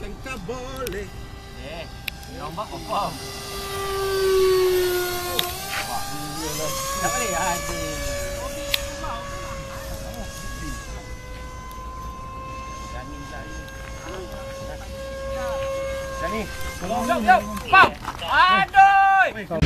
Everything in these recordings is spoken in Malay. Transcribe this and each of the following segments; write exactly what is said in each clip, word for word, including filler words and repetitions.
tak boleh. Eh, nombor confirm. Wah, tak boleh ada. Jamin tak ni. Jani, jom jom jom. Pam. Aduh.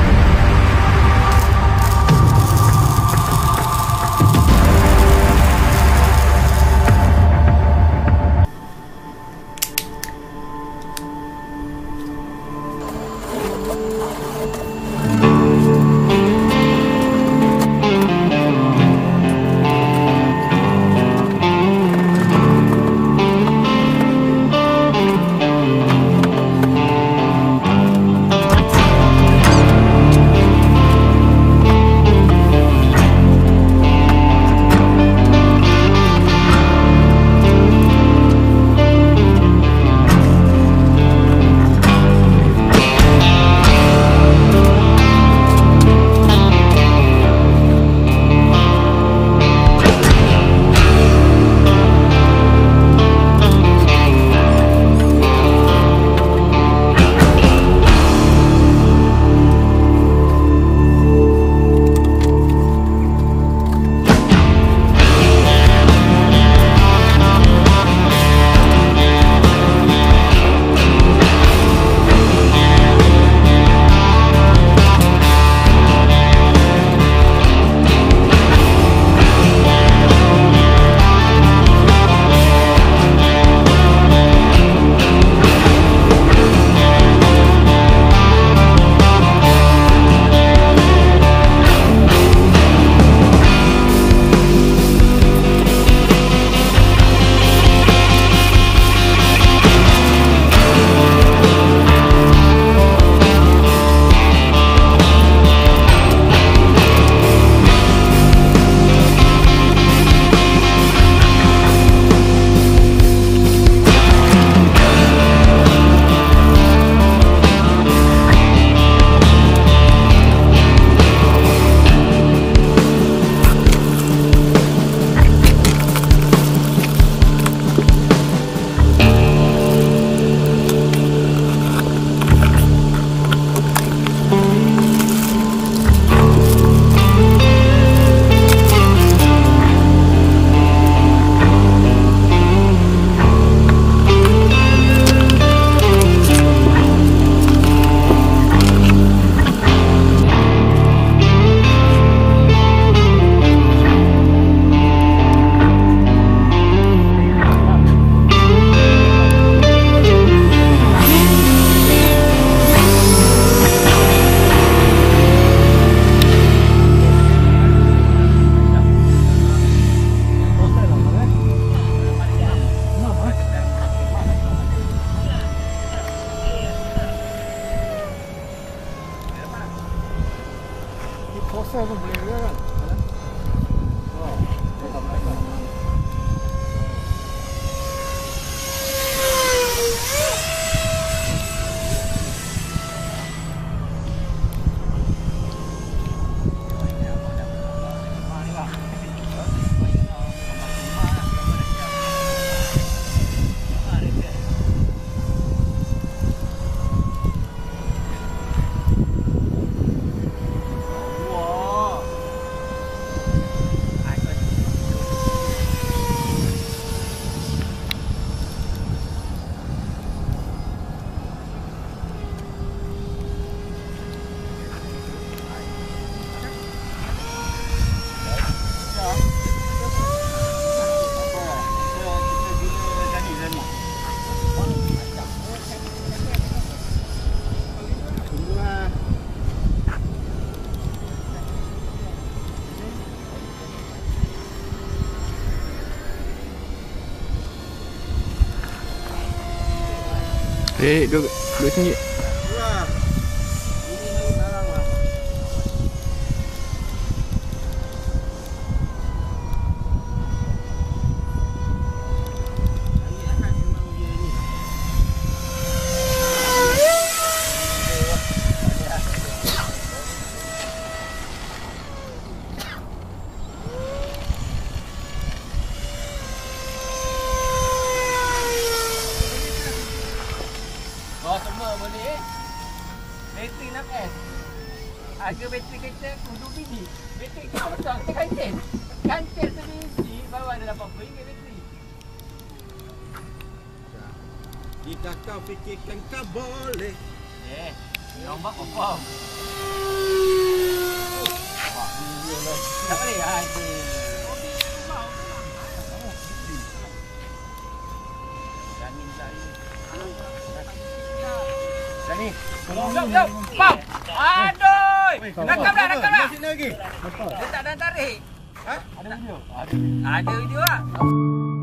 Servo boleh juga kan? Oh, tak apa. Eh, duduk, duduk sini. Wah. Ini lagi barang lah. Ini akan memang dia ni. boleh. Bateri enam S. Harga bateri kereta aku dua biji. Bateri kita besar, kita kancil. Kancil sebiji, baru ada lapan puluh ringgit bateri. Jika kau fikirkan kau boleh. Eh, nombak confirm. Wah, tak boleh ada. Jamin tak ni. Sini. Jom, jom, jom. Pam. Aduh. Rakam dah, rakam dah. Masih lagi. Dia tak ada tarik. Ha? Ada video. Ada video ah.